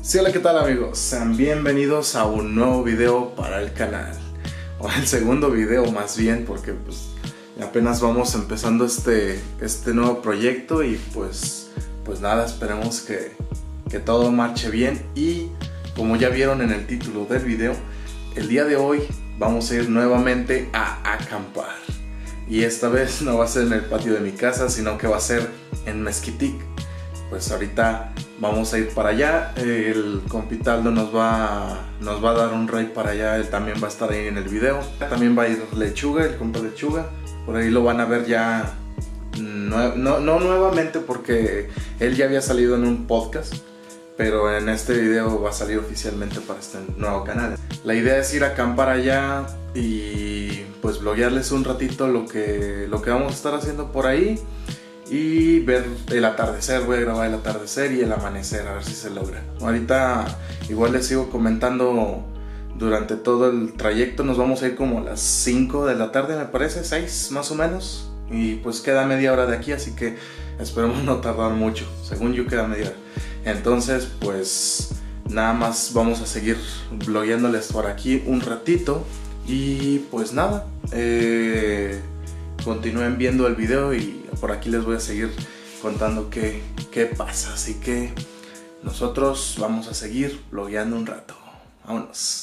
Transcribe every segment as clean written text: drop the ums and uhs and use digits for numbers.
Sí, hola, ¿qué tal amigos? Sean bienvenidos a un nuevo video para el canal. O el segundo video más bien, porque pues apenas vamos empezando este nuevo proyecto. Y pues nada, esperemos que todo marche bien. Y como ya vieron en el título del video, el día de hoy vamos a ir nuevamente a acampar. Y esta vez no va a ser en el patio de mi casa, sino que va a ser en Mezquitic. Pues ahorita vamos a ir para allá. El compitaldo nos va a dar un raid para allá. Él también va a estar ahí en el video. También va a ir Lechuga, el compa Lechuga. Por ahí lo van a ver ya. No nuevamente, porque él ya había salido en un podcast, pero en este video va a salir oficialmente para este nuevo canal. La idea es ir a acampar allá y pues vloguearles un ratito lo que vamos a estar haciendo por ahí. Y ver el atardecer, voy a grabar el atardecer y el amanecer, a ver si se logra. Ahorita igual les sigo comentando durante todo el trayecto. Nos vamos a ir como a las 5 de la tarde, me parece, 6 más o menos. Y pues queda media hora de aquí, así que esperemos no tardar mucho. Según yo queda media hora. Entonces pues nada más vamos a seguir vlogueándoles por aquí un ratito. Y pues nada, continúen viendo el video y por aquí les voy a seguir contando qué pasa. Así que nosotros vamos a seguir vlogueando un rato. Vámonos.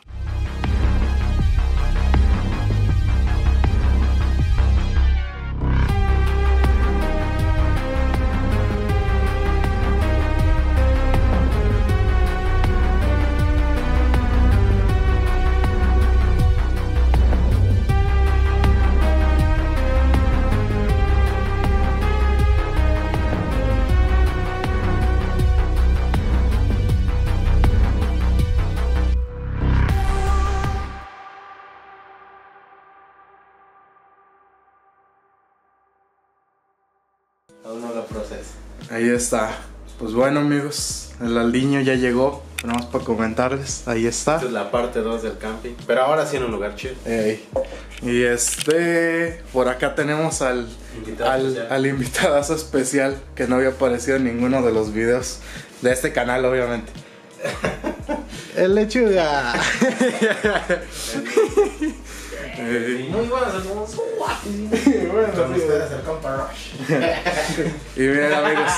Aún no lo proceso. Ahí está. Pues bueno amigos, el Aldiño ya llegó. Nada más para comentarles. Ahí está. Esta es la parte 2 del camping, pero ahora sí en un lugar chido. Y por acá tenemos al invitadazo especial que no había aparecido en ninguno de los videos de este canal, obviamente. El Lechuga. Muy buenas, hermosos. Con ustedes el compa Rush. Y miren amigos,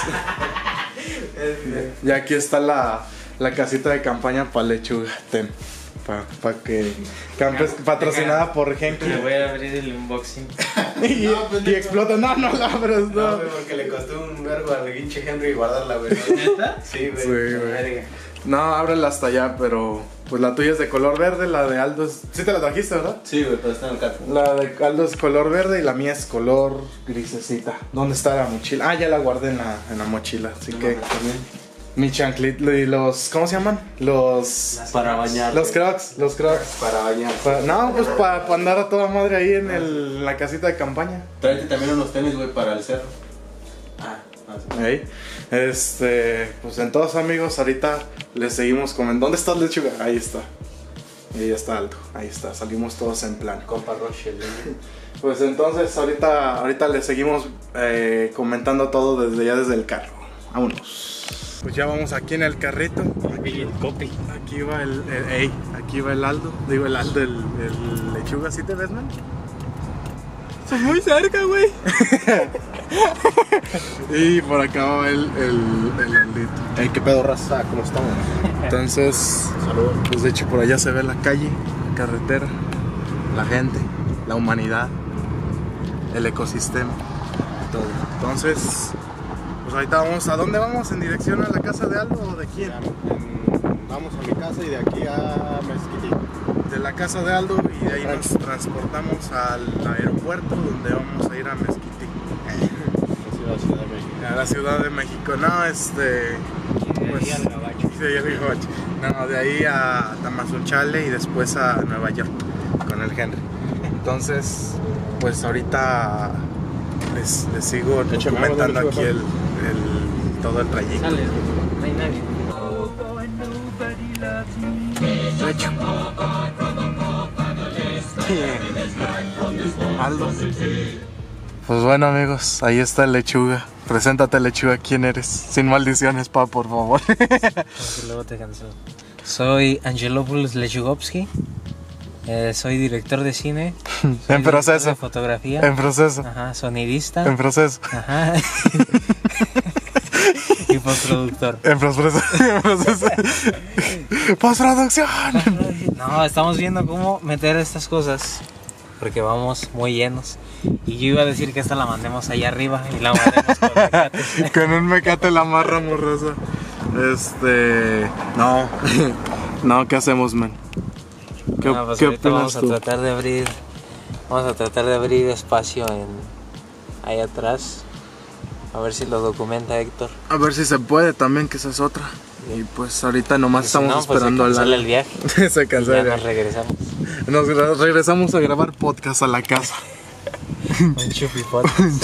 ya aquí está la casita de campaña para Lechuga. Para que campes, patrocinada por Genki. Le voy a abrir el unboxing. y explota. No la abres, no. No, güey, porque le costó un vergo al pinche Henry guardarla, güey. ¿Neta? Sí, güey. Sí, güey. No, ábrela hasta allá, pero pues la tuya es de color verde, la de Aldo es... ¿Sí te la trajiste, verdad? Sí, güey, pero está en el carro. La de Aldo es color verde y la mía es color grisecita. ¿Dónde está la mochila? Ah, ya la guardé en la mochila, así que... Mi chanclito y los... ¿Cómo se llaman? Para bañar. Los crocs. Para bañar. No, pues para andar a toda madre ahí en la casita de campaña. Tráete también unos tenis, güey, para el cerro. Ahí. Pues entonces amigos, ahorita les seguimos comentando. ¿Dónde está Lechuga? Ahí está. Y ahí está Aldo. Ahí está. Salimos todos en plan. Compa Rush. Pues entonces ahorita les seguimos comentando todo desde el carro. Vámonos. Pues ya vamos aquí en el carrito. Aquí el copy. Aquí va aquí va el Aldo. Digo el Aldo, el Lechuga. ¿Sí te ves, man? Estás muy cerca, güey. Y por acá va el Aldito. Ey, ¿qué pedo, raza? ¿Cómo estamos? Entonces, Saludos. pues de hecho por allá se ve la calle, la carretera, la gente, la humanidad, el ecosistema, todo. Entonces, pues ahorita vamos. ¿A dónde vamos? ¿En dirección a la casa de Aldo o de quién? Vamos a mi casa y de aquí a Mezquitic. De la casa de Aldo, y de ahí nos transportamos al aeropuerto donde vamos a ir a Mezquitic. Ciudad de México. A la Ciudad de México. No, pues, Ahí al Gabacho. sí, el Gabacho. No, de ahí a Tamazunchale y después a Nueva York con el Henry. Entonces, pues ahorita les sigo comentando aquí todo el trayecto. Sale, no hay nadie. Aldo. Pues bueno, amigos, ahí está el Lechuga. Preséntate, Lechuga, ¿quién eres? Sin maldiciones, pa, por favor. Porque luego te cansó. Soy Angelopoulos Lechugovsky. Soy director de cine. En proceso. De fotografía. En proceso. Ajá, sonidista. En proceso. Ajá. Y postproductor. En proceso. En proceso. Postproducción. No, estamos viendo cómo meter estas cosas. Porque vamos muy llenos. Y yo iba a decir que esta la mandemos allá arriba y la mandemos con mecates. Con un mecate la amarra morrosa. No. No, ¿qué hacemos, man? ¿Qué, No, pues ¿qué ahorita opinas tú? Vamos a tratar de abrir espacio ahí atrás. A ver si lo documenta Héctor. A ver si se puede también, que esa es otra. Y pues ahorita nomás Y si estamos no, pues esperando se cancela el viaje. Se Y cancela. ya nos regresamos. Nos regresamos a grabar podcast a la casa. Un chupipot.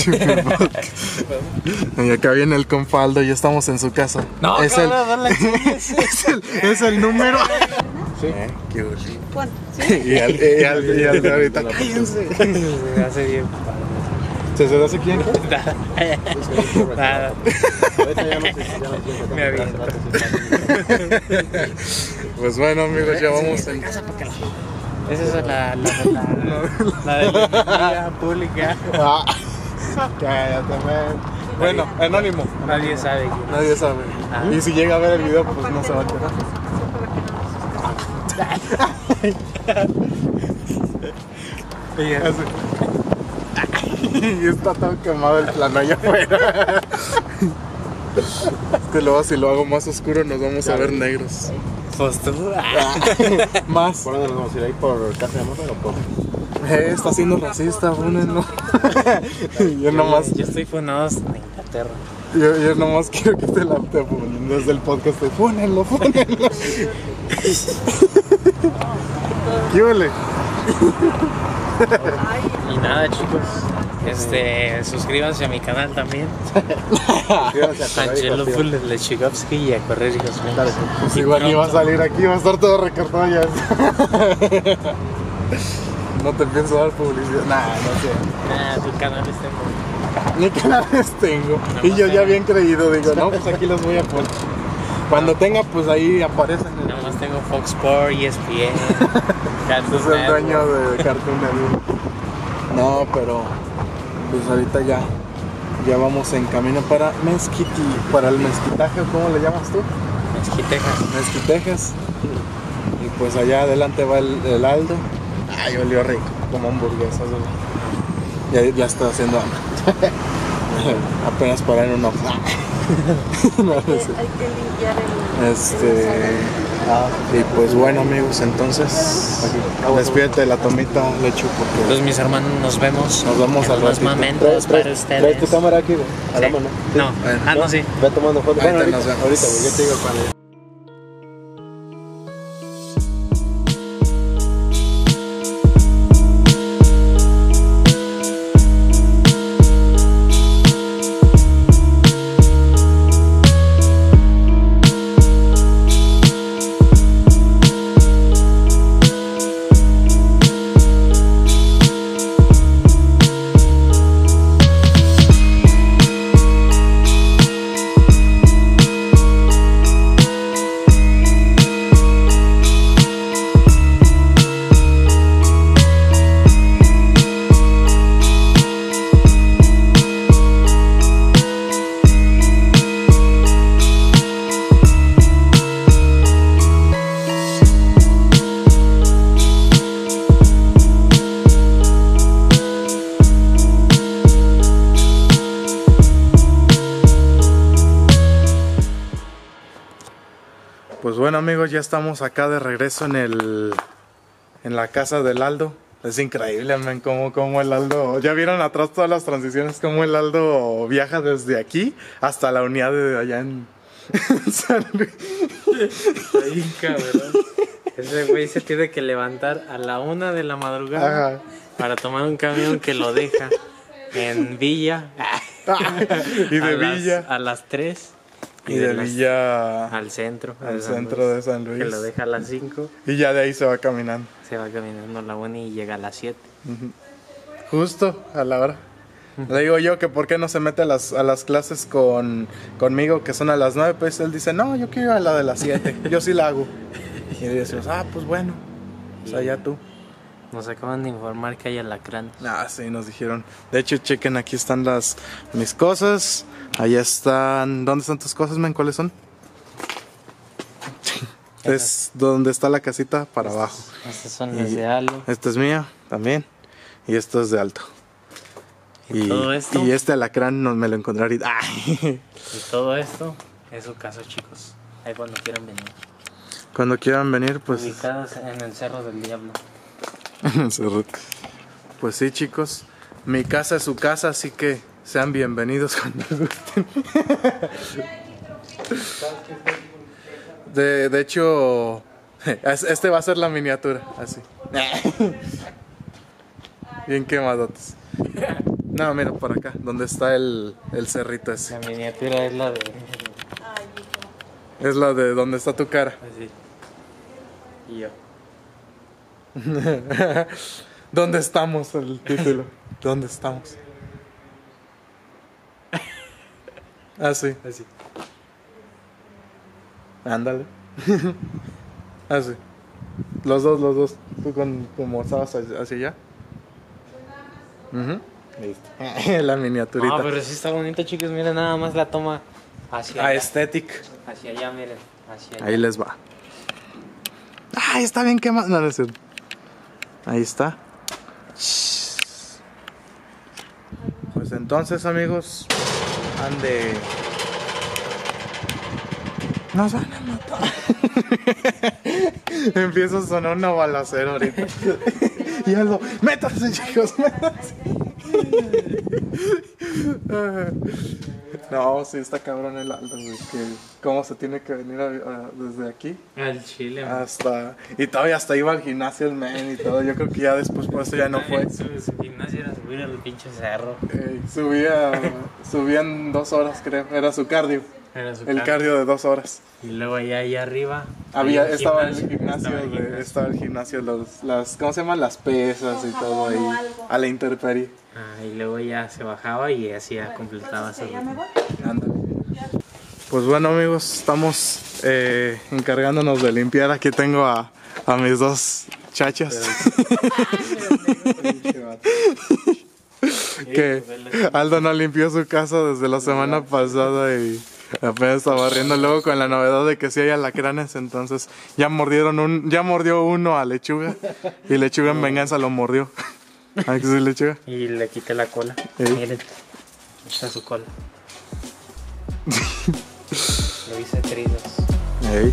Y acá viene el confaldo, ya estamos en su casa. No, es cabrón, no la chingues. es el número. Sí. Qué bonito. Y al de ahorita. Cállense. Se hace bien. ¿Se hace quién? Nada. Ahorita ya no sé, Me aviento. Pues bueno, amigos, ya vamos en. Esa es la de la enemiga pública. Cállate, man. Bueno, anónimo. Nadie sabe quién. Nadie sabe. Ah. Y si llega a ver el video, pues no se va a enterar. Y está tan quemado el plano allá afuera. Es que luego si lo hago más oscuro nos vamos a ver negros. Pues tú. Más. ¿Por dónde nos vamos a ir? ¿Ahí por casa de Morro o por...? Está siendo racista, fúnenlo. Yo nomás, Yo estoy funado en Inglaterra. yo nomás quiero que te la te funen desde el podcast de fúnenlo. ¿Qué huele? Y nada, chicos. Suscríbanse a mi canal también. Angelopoulos Lechugovsky y a correr hijos míos. Pues igual ni va a salir aquí, va a estar todo recortado ya. No te pienso dar publicidad. Nah, no sé. Tu canal está muy... Ni canales tengo. Y yo ya bien creído digo, no, pues aquí los voy a poner. Cuando tenga, pues ahí aparecen. Nada más tengo Fox Sports, ESPN, Cartoon Es el Network. dueño de Cartoon Network. No, pero pues ahorita ya vamos en camino para para el mezquitaje, ¿cómo le llamas tú? Mezquitejas. Mezquitejas. Y pues allá adelante va el Aldo. Ay, olió rico, como hamburguesas. Ya está haciendo hambre. Apenas para en un ojo. No, no sé. Hay que limpiar Y pues bueno, amigos, entonces despídete de la tomita, Lechu, porque Entonces mis hermanos, nos vemos. Nos vemos en al unos ratito. momentos para Trae ustedes. tu cámara aquí, güey. A la Sí. mano. No, no, sí. Ve tomando fotos. Ahorita Bueno, nos vemos. ahorita, güey. Yo te digo cuál es. pues bueno, amigos, ya estamos acá de regreso en la casa del Aldo. Es increíble, man, como el Aldo... ¿Ya vieron atrás todas las transiciones? Como el Aldo viaja desde aquí hasta la unidad de allá en San Luis. Ay, cabrón. Ese güey se tiene que levantar a la 1 de la madrugada Ajá. para tomar un camión que lo deja en Villa. Y de Villa. A las 3. Y de Villa al centro. al de San centro Luis, de San Luis. Que lo deja a las 5. Y ya de ahí se va caminando. Se va caminando a la 1 y llega a las 7. Justo a la hora. Le digo yo que por qué no se mete a las clases conmigo, que son a las 9, pues él dice, no, yo quiero ir a la de las 7, yo sí la hago. Y decimos, pues bueno, o sea, ya tú. Nos acaban de informar que hay alacranes. Sí, nos dijeron. De hecho, chequen, aquí están mis cosas. Allá están. ¿Dónde están tus cosas, men? ¿Cuáles son? Es donde está la casita para abajo. Estas son las de Aldo. Esta es mía también. Y esto es de Alto. ¿Y todo esto? Y este alacrán me lo encontré ahorita. Y todo esto es su casa, chicos. Ahí cuando quieran venir. Cuando quieran venir, pues. Ubicadas en el Cerro del Diablo. Pues sí, chicos, mi casa es su casa, así que sean bienvenidos cuando gusten. De hecho, este va a ser la miniatura, así. Bien quemadotes. No, mira, por acá, donde está el cerrito ese. La miniatura es la de... Es la de donde está tu cara. Así. Y yo. ¿Dónde estamos? El título. ¿Dónde estamos? Así. Así. Ándale. Así. Los dos. Tú como estabas hacia allá. Listo. La miniaturita. Pero sí está bonito, chicos. Miren, nada más la toma hacia allá. Aesthetic. Hacia allá, miren. Hacia allá. Ahí les va. Está bien quemado. No, no es cierto. Ahí está. Pues entonces, amigos, ande. Nos van a matar. Empieza a sonar una balacera ahorita. Y algo, métanse, chicos, métanse. No, sí está cabrón el Aldo, güey. Cómo se tiene que venir desde aquí Al Chile. hasta. Y todavía hasta iba al gimnasio el men y todo. Yo creo que ya después por eso ya no fue. Su gimnasio era subir al pinche cerro. Subían 2 horas, creo. Era su cardio. Era su El cardio de 2 horas. Y luego allá arriba Estaba el gimnasio, ¿cómo se llaman? Las pesas y todo ahí, a la intemperie. Y luego ya se bajaba y así ya completaba su rutina. Ándale. Pues bueno, amigos, estamos encargándonos de limpiar. Aquí tengo a mis 2 chachas. Que Aldo no limpió su casa desde la semana pasada y apenas estaba barriendo, luego con la novedad de que sí hay alacranes, entonces ya mordió uno a Lechuga y Lechuga en venganza lo mordió. ¿A que sí, Lechuga? Y le quité la cola. Miren, esta es su cola. Lo hice trizas. Ey.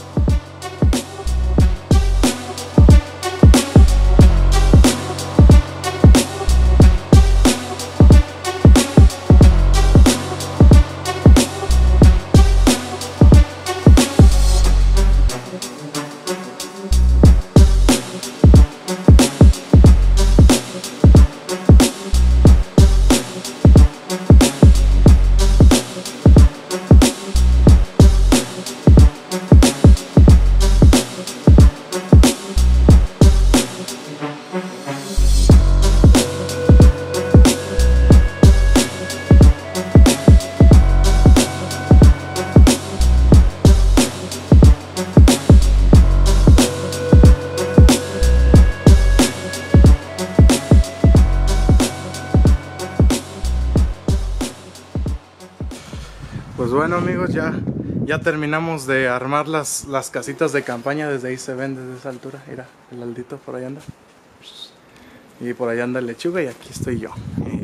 Pues bueno, amigos, ya terminamos de armar las casitas de campaña. Desde ahí se ven desde esa altura. Mira, el Aldito por ahí anda. Y por allá anda el Lechuga y aquí estoy yo.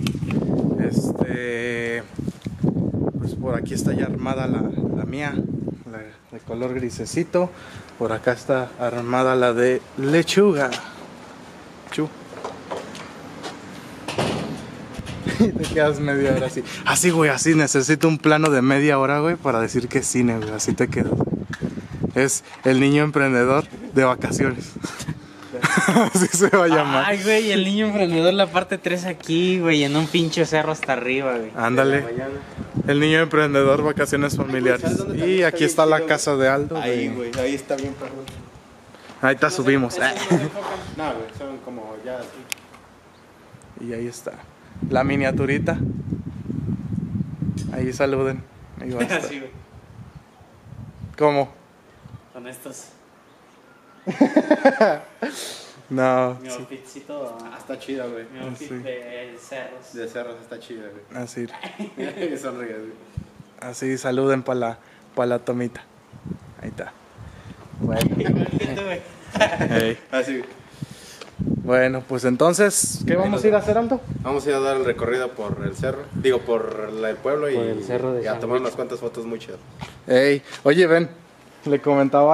Pues por aquí está ya armada la mía, la de color grisecito. Por acá está armada la de Lechuga. Y te quedas media hora así. Así, güey, así. Necesito un plano de media hora, güey, para decir que es cine, güey. Así te quedas. Es el niño emprendedor de vacaciones. Así se va a llamar. Ay, güey, el niño emprendedor, la parte 3 aquí, güey, en un pinche cerro hasta arriba, güey. Ándale. El niño emprendedor, vacaciones familiares. Y aquí está la casa de Aldo. Ahí, güey, ahí está bien, perro. Ahí te subimos. No, güey, son como ya así. Y ahí está. La miniaturita. Ahí saluden. Ahí va a estar. Así, güey. ¿Cómo? Con estos. No. Mi outfitcito. Está chida, güey. Mi outfit Sí. de cerros. De cerros está chida, güey. Así. Sonríe, güey. Así saluden para la tomita. Ahí está. Bueno. Ey. Así. Bueno, pues entonces, ¿qué vamos a ir a hacer, Aldo? Vamos a ir a dar el recorrido por el cerro. Digo, por el pueblo Por el cerro de y a San tomar Luis. unas cuantas fotos muy chidas. Ey, oye, ven. Le comentaba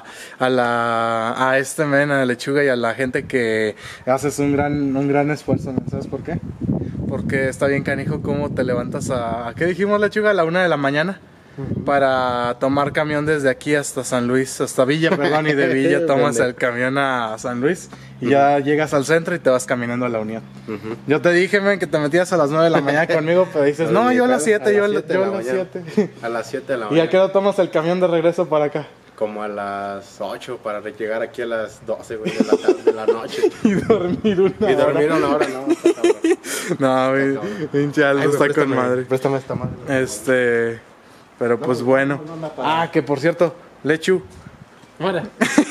a este men, a Lechuga y a la gente que haces un gran esfuerzo, ¿no? ¿Sabes por qué? Porque está bien canijo cómo te levantas ¿a qué dijimos, Lechuga? A la 1 de la mañana para tomar camión desde aquí hasta San Luis, hasta Villa, perdón, y de Villa tomas el camión a San Luis y ya llegas al centro y te vas caminando a la Unión. Yo te dije, men, que te metías a las 9 de la mañana conmigo, pero dices, no, yo a las 7, yo a las 7. A las 7 de la ¿Y mañana. a qué hora tomas el camión de regreso para acá? Como a las 8 para llegar aquí a las 12, güey, de la tarde, de la noche. Y dormir una Y dormir una hora, no. Está cabrón. No, güey, pinche Aldo Ay, güey, está con préstame, madre. Préstame esta madre. Pero pues bueno. Que por cierto, Lechu. Ahora.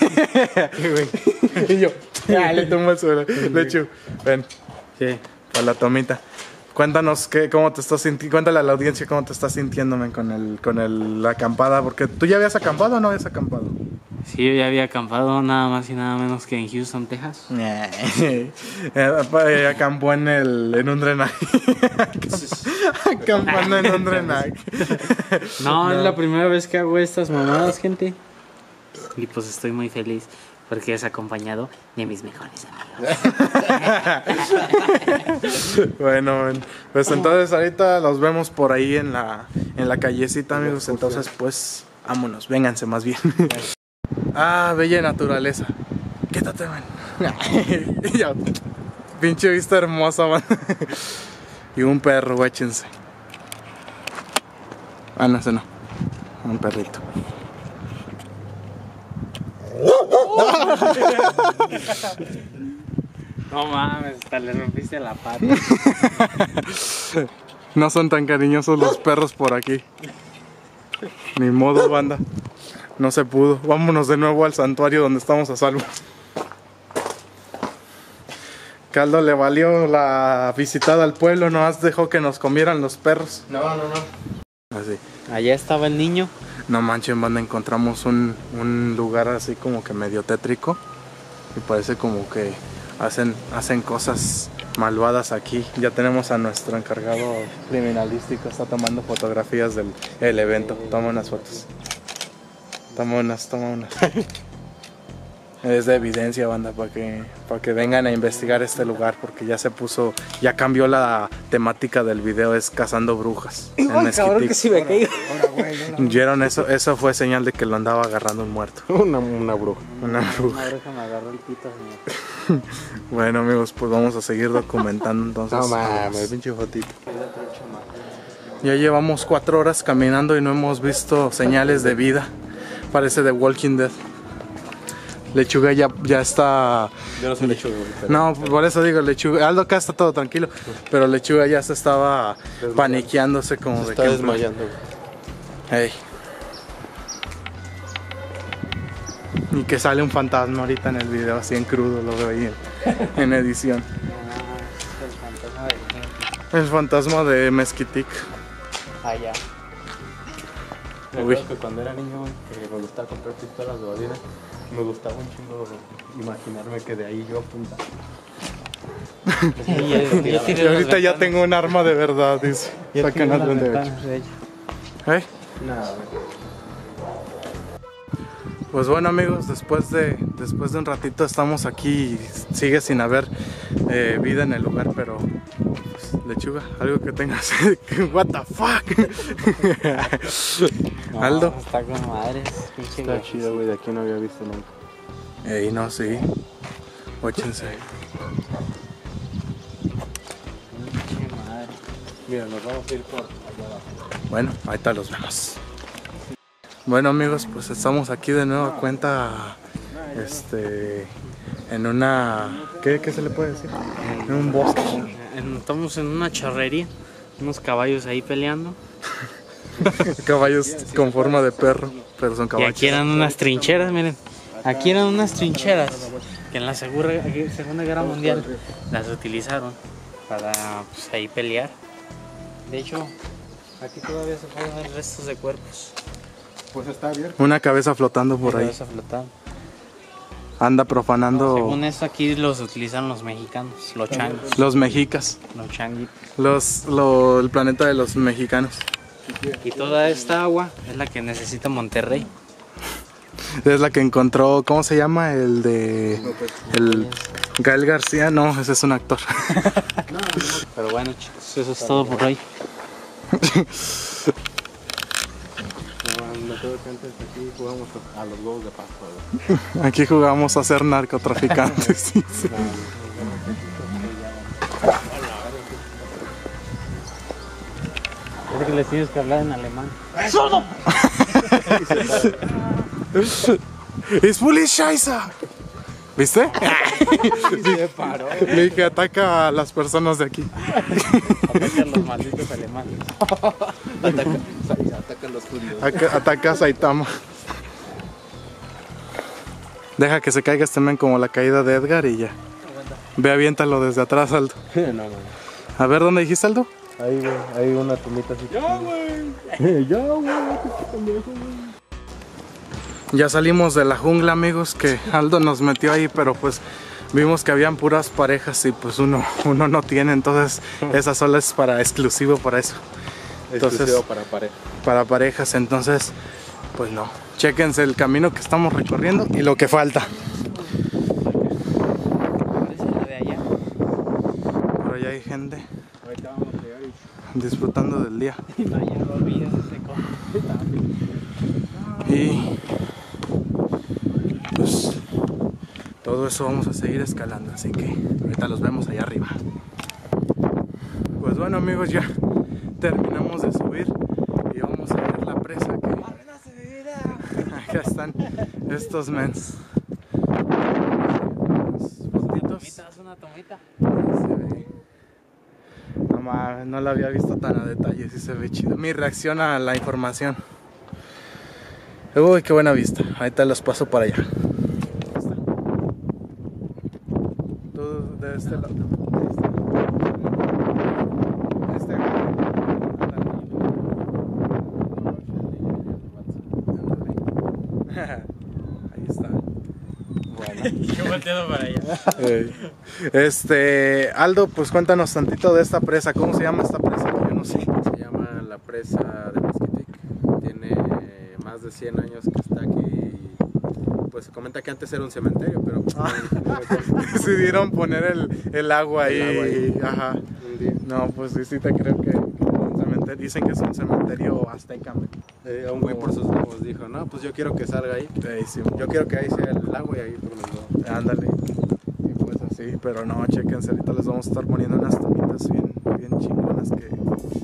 Y yo, ya le tomo el suelo. Lechu, ven, Sí. para la tomita. Cuéntanos cómo te estás sintiendo, cuéntale a la audiencia cómo te estás sintiendo, men, la acampada, porque tú ya habías acampado o no habías acampado. Sí, yo ya había acampado nada más y nada menos que en Houston, Texas. Acampó en un drenaje. Acampando en un drenaje. No, es la primera vez que hago estas mamadas, gente. Y pues estoy muy feliz porque es acompañado de mis mejores amigos. Bueno, men, pues entonces ahorita los vemos por ahí en la callecita, amigos. Entonces, pues, vámonos, vénganse más bien. Bella naturaleza. Quítate, man. Y ya, pinche vista hermosa, man. Y un perro, guáchense. No, ese no. Un perrito. No mames, hasta le rompiste la pata. No son tan cariñosos los perros por aquí. Ni modo, banda. No se pudo. Vámonos de nuevo al santuario donde estamos a salvo. Caldo le valió la visitada al pueblo, nomás dejó que nos comieran los perros. No. Así. Allá estaba el niño. No manchen, banda, encontramos un lugar así como que medio tétrico. Y parece como que hacen cosas malvadas aquí. Ya tenemos a nuestro encargado criminalístico, está tomando fotografías del evento. Toma unas fotos. Toma unas. Es de evidencia, banda, para que vengan a investigar este lugar, porque ya cambió la temática del video, es cazando brujas. En Mezquitic. que si me caigo. ¿Vieron eso? Eso fue señal de que lo andaba agarrando un muerto. Una bruja. Una bruja. Una bruja me agarró el pito, señor. Bueno, amigos, pues vamos a seguir documentando entonces. No mames, pinche fotito. Ya llevamos 4 horas caminando y no hemos visto señales de vida. Parece de Walking Dead. Lechuga ya está. Yo no soy lechuga, güey. pero- No, por eso digo, Lechuga. Aldo acá está todo tranquilo. Pero Lechuga ya se estaba paniqueándose como de Está que. desmayando, güey. Ey. Y que sale un fantasma ahorita en el video, así en crudo, lo veo ahí en edición. El fantasma de Mezquitic. Allá. Me Uy. acuerdo que cuando era niño, güey, que me gustaba comprar pistolas de balines, me gustaba un chingo imaginarme que de ahí yo apuntaba. Y ahorita ya tengo un arma de verdad, dice. Sacan algo de hecho. ¿Eh? Nada, güey. Pues bueno, amigos, después de un ratito estamos aquí y sigue sin haber vida en el lugar, pero pues, Lechuga, algo que tengas. What the fuck. Aldo. Está con madres. Pinche Está güey. chido, güey, de aquí no había visto nunca. Ey, no, sí. Óchense. Pinche madre. Mira, nos vamos a ir por allá abajo. Bueno, ahorita los vemos. Bueno, amigos, pues estamos aquí de nueva cuenta en una... ¿Qué se le puede decir? En un bosque. estamos en una charrería, unos caballos ahí peleando. Caballos con forma de perro, pero son Y caballos. aquí eran unas trincheras, miren. Aquí eran unas trincheras que en la Segunda Guerra Mundial las utilizaron para pues, ahí pelear. De hecho, aquí todavía se pueden ver restos de cuerpos. Pues está abierto. Una cabeza flotando por ahí. Cabeza flotando. Anda profanando Según esto aquí los utilizaron los mexicanos, los changuis, los mexicas. los changuitos. El planeta de los mexicanos. Y toda esta agua es la que necesita Monterrey. Es la que encontró, ¿cómo se llama? El de... El Gael García, no, ese es un actor. Pero bueno chicos, eso es todo por hoy. Me acuerdo que antes aquí jugamos a los huevos de Pascua. Aquí jugamos a ser narcotraficantes. Sí, sí. Es que les tienes que hablar en alemán. ¡Es Scheiße! ¿Viste? Se paró. Vi que ataca a las personas de aquí. Atacan los malditos alemanes. Atacan los judíos. Ataca a Saitama. Deja que se caiga este men como la caída de Edgar y ya. Ve, aviéntalo desde atrás, Aldo. No, man. A ver, ¿dónde dijiste, Aldo? Ahí, güey, hay una tumita así. ¡Ya, güey! ¡Ya, güey! Ya salimos de la jungla, amigos, que Aldo nos metió ahí, pero pues vimos que habían puras parejas y pues uno no tiene, entonces esa sola es exclusivo para eso. Entonces, exclusivo para pareja. Para parejas, entonces pues no. Chéquense el camino que estamos recorriendo y lo que falta. Esa es la de allá. Por allá hay gente Ahorita vamos a llegar y... disfrutando del día. Y vaya, no olvides ese Y pues todo eso vamos a seguir escalando, así que ahorita los vemos allá arriba. Pues bueno, amigos, ya terminamos de subir y vamos a ver la presa que... Acá están estos mens. una tomita. Se ve. No mames, no la había visto tan a detalle, sí se ve chido. Mi reacción a la información. Uy, qué buena vista. Ahorita los paso para allá. Tú de este lado. Ahí está. Yo volteo para allá. Aldo, pues cuéntanos tantito de esta presa. ¿Cómo se llama esta presa? Yo no sé. Se llama la presa de Mezquitic. Tiene más de 100 años que está aquí. Y pues se comenta que antes era un cementerio, pero Decidieron poner el agua ahí. El agua ahí. Ajá. un día. No, pues sí te creo que un cementerio. Dicen que es un cementerio azteca. Un güey por sus huevos dijo, no, pues yo quiero que salga ahí. Sí, Yo quiero que ahí sea el agua y ahí por los huevos. ándale. Y pues así, pero no, chequense, ahorita les vamos a estar poniendo unas tomitas bien chingonas que